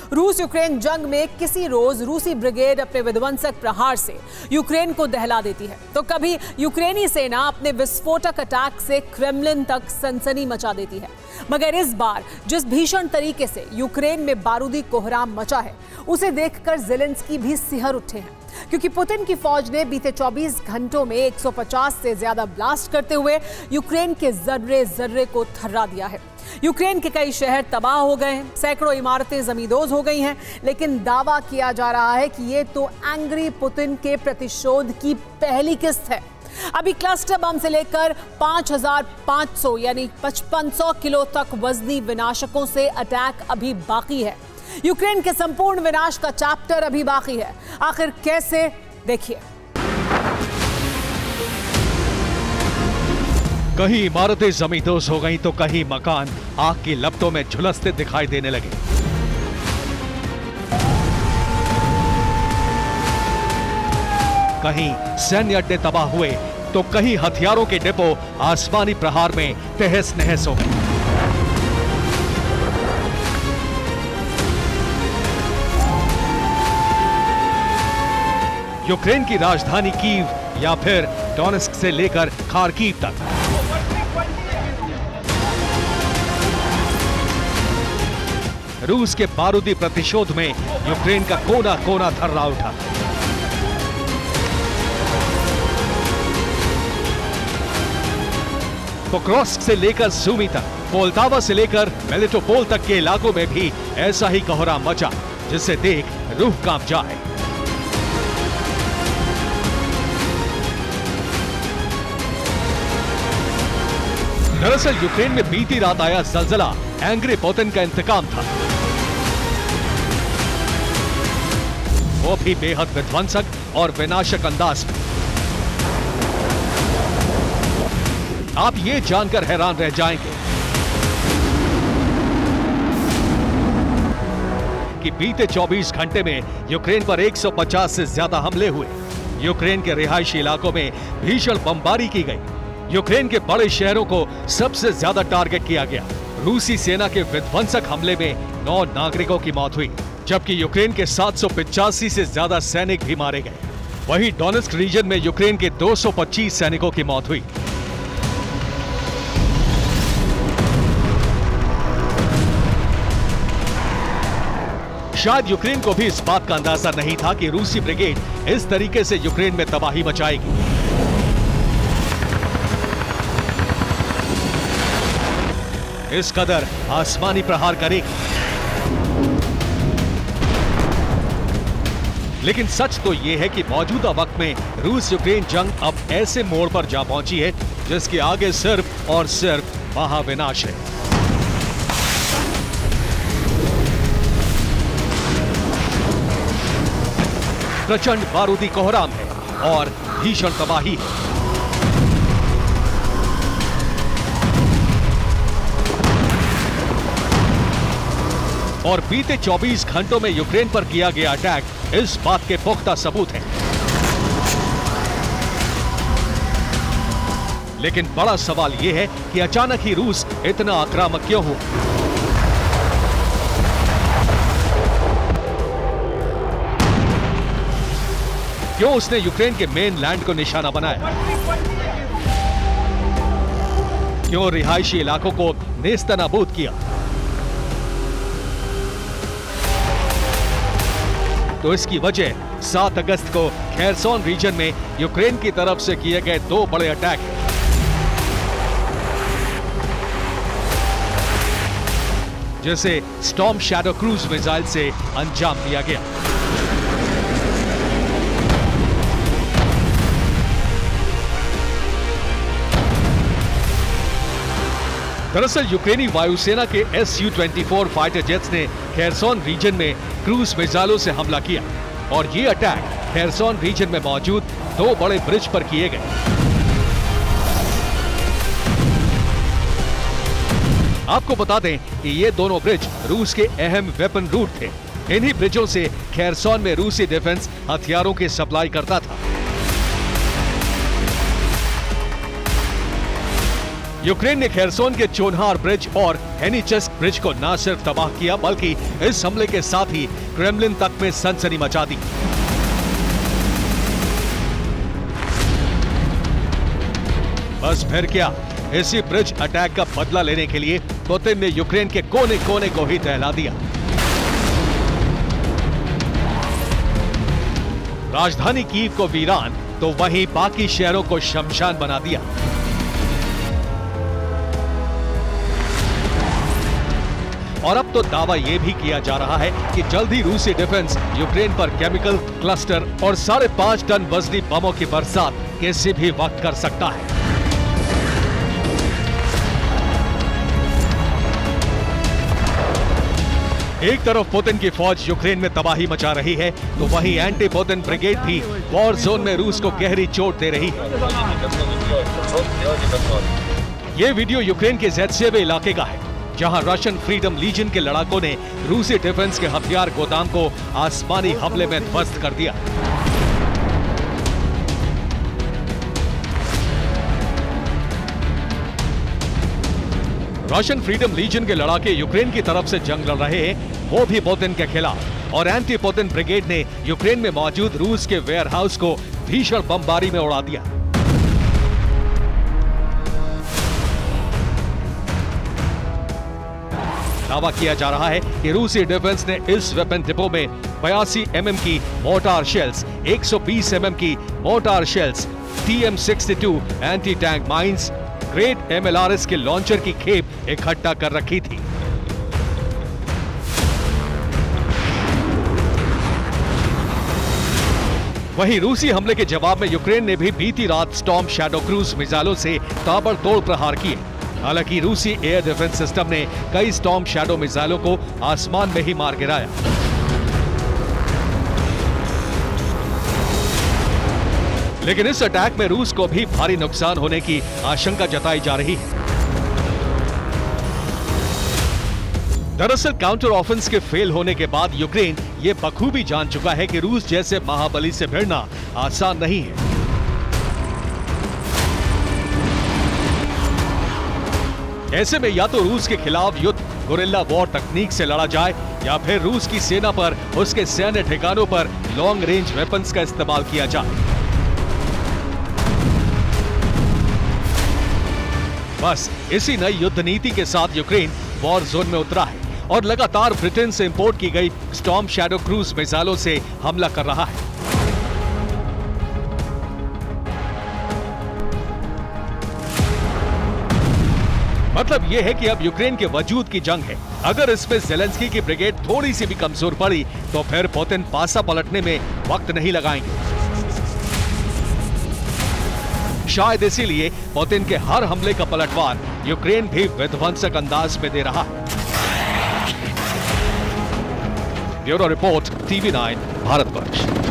रूस यूक्रेन जंग में किसी रोज रूसी ब्रिगेड अपने विध्वंसक प्रहार से यूक्रेन को दहला देती है, तो कभी यूक्रेनी सेना अपने विस्फोटक अटैक से क्रेमलिन तक सनसनी मचा देती है। मगर इस बार जिस भीषण तरीके से यूक्रेन में बारूदी कोहराम मचा है, उसे देखकर ज़ेलेंस्की भी सिहर उठे हैं, क्योंकि पुतिन की फौज ने बीते 24 घंटों में 150 से ज्यादा ब्लास्ट करते हुए यूक्रेन के जर्रे जर्रे को थर्रा दिया है। यूक्रेन के कई शहर तबाह हो गए हैं, सैकड़ों इमारतें जमींदोज हो गई हैं, लेकिन दावा किया जा रहा है कि ये तो एंग्री पुतिन के प्रतिशोध की पहली किस्त है। अभी क्लस्टर बम से लेकर 5500 यानी 5500 किलो तक वजनी विनाशकों से अटैक अभी बाकी है। यूक्रेन के संपूर्ण विनाश का चैप्टर अभी बाकी है। आखिर कैसे, देखिए। कहीं इमारतें जमींदोज हो गईं तो कहीं मकान आग की लपटों में झुलसते दिखाई देने लगे। कहीं सैन्य अड्डे तबाह हुए तो कहीं हथियारों के डिपो आसमानी प्रहार में तहस नहस हो गए। यूक्रेन की राजधानी कीव या फिर डोनेस्क से लेकर खार्किव तक रूस के बारूदी प्रतिशोध में यूक्रेन का कोना कोना थर्रा उठा। पोक्रोव्स्क से लेकर सूमी तक, पोल्टावा से लेकर मेलिटोपोल तक के इलाकों में भी ऐसा ही कोहराम मचा, जिसे देख रूह कांप जाए। दरअसल यूक्रेन में बीती रात आया जलजला एंग्री पुतिन का इंतकाम था, वो भी बेहद विध्वंसक और विनाशक अंदाज में। आप ये जानकर हैरान रह जाएंगे कि बीते 24 घंटे में यूक्रेन पर 150 से ज्यादा हमले हुए। यूक्रेन के रिहायशी इलाकों में भीषण बमबारी की गई। यूक्रेन के बड़े शहरों को सबसे ज्यादा टारगेट किया गया। रूसी सेना के विध्वंसक हमले में 9 नागरिकों की मौत हुई, जबकि यूक्रेन के 785 से ज्यादा सैनिक भी मारे गए। वहीं डोनेस्क रीजन में यूक्रेन के 225 सैनिकों की मौत हुई। शायद यूक्रेन को भी इस बात का अंदाजा नहीं था कि रूसी ब्रिगेड इस तरीके से यूक्रेन में तबाही मचाएगी। इस कदर आसमानी प्रहार करेगी। लेकिन सच तो यह है कि मौजूदा वक्त में रूस यूक्रेन जंग अब ऐसे मोड़ पर जा पहुंची है जिसके आगे सिर्फ और सिर्फ महाविनाश है। प्रचंड बारूदी कोहराम है और भीषण तबाही है। और बीते 24 घंटों में यूक्रेन पर किया गया अटैक इस बात के पुख्ता सबूत हैं। लेकिन बड़ा सवाल यह है कि अचानक ही रूस इतना आक्रामक क्यों हुआ? क्यों उसने यूक्रेन के मेन लैंड को निशाना बनाया? क्यों रिहायशी इलाकों को नेस्तनाबूद किया? तो इसकी वजह 7 अगस्त को खेरसोन रीजन में यूक्रेन की तरफ से किए गए 2 बड़े अटैक हैं, जिसे स्टॉर्म शैडो क्रूज मिसाइल से अंजाम दिया गया। दरअसल यूक्रेनी वायुसेना के Su-24 फाइटर जेट्स ने खेरसोन रीजन में क्रूज मिसाइलों से हमला किया और ये अटैक खेरसोन रीजन में मौजूद 2 बड़े ब्रिज पर किए गए। आपको बता दें कि ये दोनों ब्रिज रूस के अहम वेपन रूट थे। इन्हीं ब्रिजों से खेरसोन में रूसी डिफेंस हथियारों की सप्लाई करता था। यूक्रेन ने खेरसोन के चोनहार ब्रिज और हेनिचेस्क ब्रिज को न सिर्फ तबाह किया बल्कि इस हमले के साथ ही क्रेमलिन तक में सनसनी मचा दी। बस फिर क्या, इसी ब्रिज अटैक का बदला लेने के लिए पुतिन ने यूक्रेन के कोने कोने को ही दहला दिया। राजधानी कीव को वीरान तो वहीं बाकी शहरों को शमशान बना दिया। और अब तो दावा यह भी किया जा रहा है कि जल्द ही रूसी डिफेंस यूक्रेन पर केमिकल क्लस्टर और 5.5 टन वजनी बमों की बरसात किसी भी वक्त कर सकता है। एक तरफ पुतिन की फौज यूक्रेन में तबाही मचा रही है तो वहीं एंटी पुतिन ब्रिगेड भी वॉर जोन में रूस को गहरी चोट दे रही है। ये वीडियो यूक्रेन के ज़ेत्सेवे इलाके का है, जहां रशियन फ्रीडम लीजन के लड़ाकों ने रूसी डिफेंस के हथियार गोदाम को आसमानी हमले में ध्वस्त कर दिया। रशियन फ्रीडम लीजन के लड़ाके यूक्रेन की तरफ से जंग लड़ रहे हैं, वो भी पुतिन के खिलाफ, और एंटी पुतिन ब्रिगेड ने यूक्रेन में मौजूद रूस के वेयरहाउस को भीषण बमबारी में उड़ा दिया। दावा किया जा रहा है कि रूसी डिफेंस ने इस वेपन डिपो में 82 mm की मोर्टार शेल्स, 120 mm की mortar shells, TM62 anti tank mines, Grad MLRS के लॉन्चर की खेप इकट्ठा कर रखी थी। वहीं रूसी हमले के जवाब में यूक्रेन ने भी बीती रात स्टॉर्म शैडो क्रूज मिसाइलों से ताबड़तोड़ प्रहार किए। हालांकि रूसी एयर डिफेंस सिस्टम ने कई स्टॉर्म शैडो मिसाइलों को आसमान में ही मार गिराया। लेकिन इस अटैक में रूस को भी भारी नुकसान होने की आशंका जताई जा रही है। दरअसल काउंटर ऑफेंस के फेल होने के बाद यूक्रेन ये बखूबी जान चुका है कि रूस जैसे महाबली से भिड़ना आसान नहीं है। ऐसे में या तो रूस के खिलाफ युद्ध गुरिल्ला वॉर तकनीक से लड़ा जाए या फिर रूस की सेना पर उसके सैन्य ठिकानों पर लॉन्ग रेंज वेपन्स का इस्तेमाल किया जाए। बस इसी नई युद्ध नीति के साथ यूक्रेन वॉर जोन में उतरा है और लगातार ब्रिटेन से इंपोर्ट की गई स्टॉर्म शैडो क्रूज मिसाइलों से हमला कर रहा है। मतलब यह है कि अब यूक्रेन के वजूद की जंग है। अगर इसमें ज़ेलेंस्की की ब्रिगेड थोड़ी सी भी कमजोर पड़ी तो फिर पुतिन पासा पलटने में वक्त नहीं लगाएंगे। शायद इसीलिए पुतिन के हर हमले का पलटवार यूक्रेन भी विध्वंसक अंदाज में दे रहा है। Bureau report, TV9 Bharatvarsh.